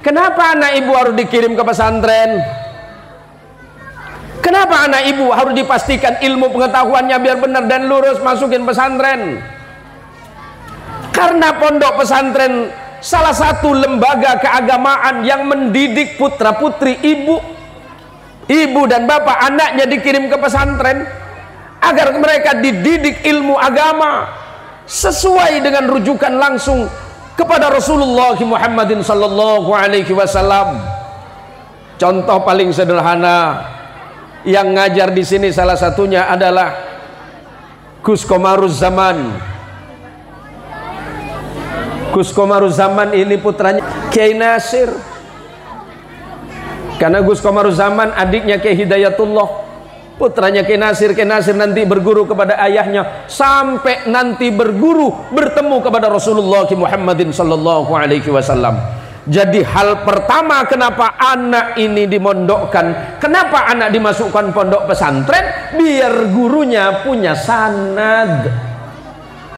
Kenapa anak ibu harus dikirim ke pesantren? Kenapa anak ibu harus dipastikan ilmu pengetahuannya biar benar dan lurus masukin pesantren? Karena pondok pesantren salah satu lembaga keagamaan yang mendidik putra putri ibu dan bapak anaknya dikirim ke pesantren agar mereka dididik ilmu agama sesuai dengan rujukan langsung kepada Rasulullah Muhammadin sallallahu alaihi wasallam. Contoh paling sederhana yang ngajar di sini salah satunya adalah Gus Komaruz Zaman. Gus Komaruz Zaman ini putranya Kiai Nasir. Karena Gus Komaruz Zaman adiknya Kiai Hidayatullah, putranya Kiai Nasir. Kiai Nasir nanti berguru kepada ayahnya sampai nanti berguru bertemu kepada Rasulullah Muhammadin sallallahu alaihi wasallam. Jadi hal pertama kenapa anak ini dimondokkan, kenapa anak dimasukkan pondok pesantren, biar gurunya punya sanad.